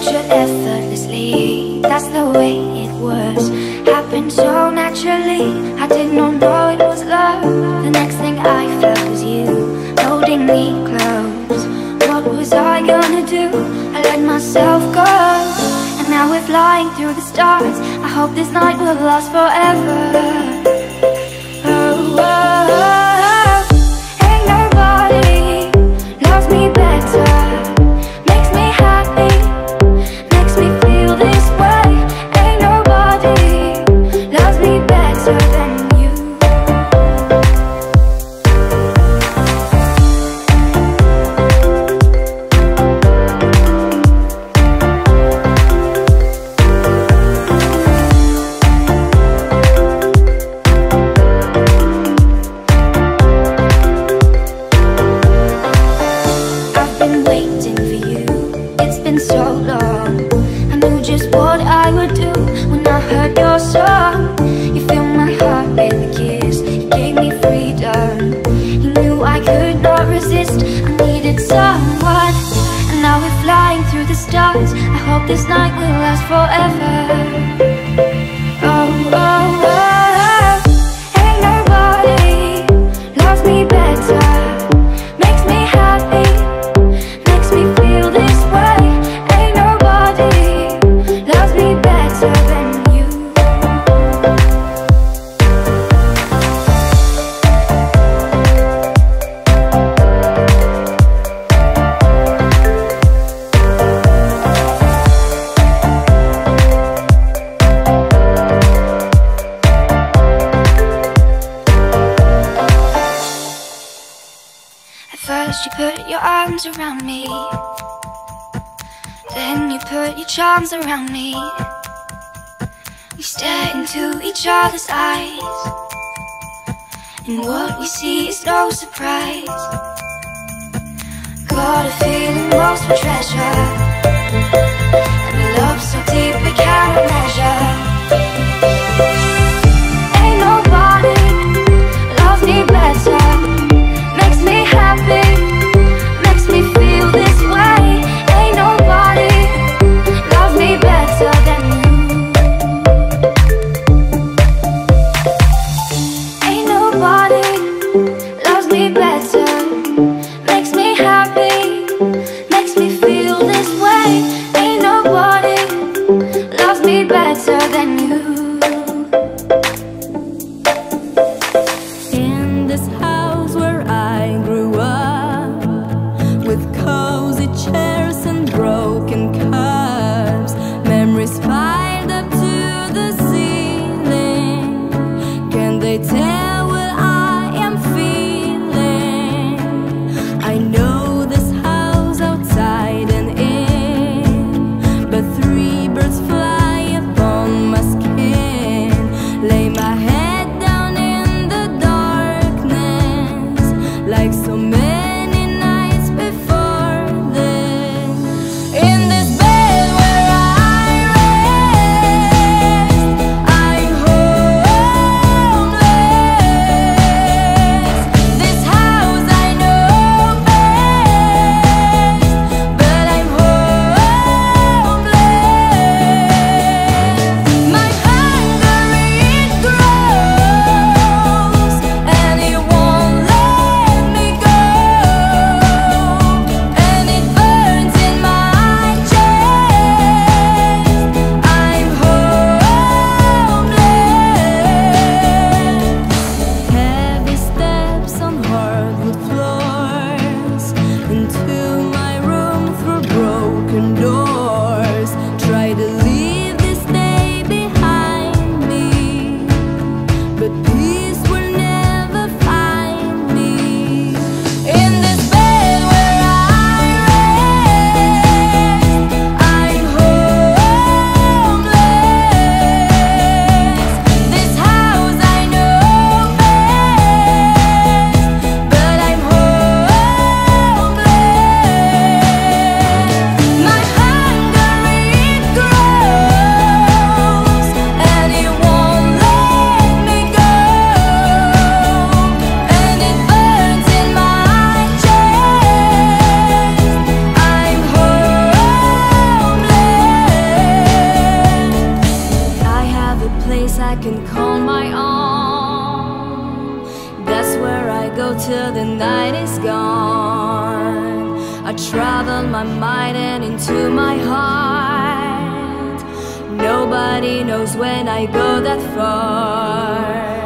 pictured effortlessly. That's the way it was. Happened so naturally. I did not know it was love. The next thing I felt was you holding me close. What was I gonna do? I let myself go, and now we're flying through the stars. I hope this night will last forever. Oh, oh, oh. Ain't nobody loves me better, makes me happy, makes me feel this way. Ain't nobody loves me better than you. I've been waiting for you, it's been so long. I knew just what I would do when I heard your song. You filled my heart with a kiss, you gave me freedom. You knew I could not resist, I needed someone. And now we're flying through the stars. I hope this night will last forever. Oh, oh, oh. Ain't nobody loves me better, makes me happy, makes me feel this way. Ain't nobody loves me better than you. At first you put your arms around me, then you put your charms around me. We stare into each other's eyes, and what we see is no surprise. Got a feeling lost for treasure, and a love so deep we cannot measure. Ain't nobody loves me better, makes me happy, makes me feel this way. Ain't nobody loves me better than you. Ain't nobody loves me better, makes me happy, makes me feel this way. Ain't nobody loves me better than you. In this house where I grew up, with cozy chairs and broken cups, memories piled up to the ceiling. Can they tell what I am feeling? I know this house outside and in, but three birds fly upon my skin. Lay my head down in the darkness, like so many nights before this. In this bed where I rest, I'm homeless. This house I know best, but I'm homeless. My hunger it grows, and it won't let me go, and it burns in my chest. I'm homeless. Heavy steps on hardwood floors, into my room through broken doors. Try to leave this day behind me, but peace will never find me. In this bed where I rest, I'm homeless. This house I know best, but I'm homeless. My hunger it grows, and it won't let me go, go till the night is gone. I travel my mind and into my heart. Nobody knows when I go that far.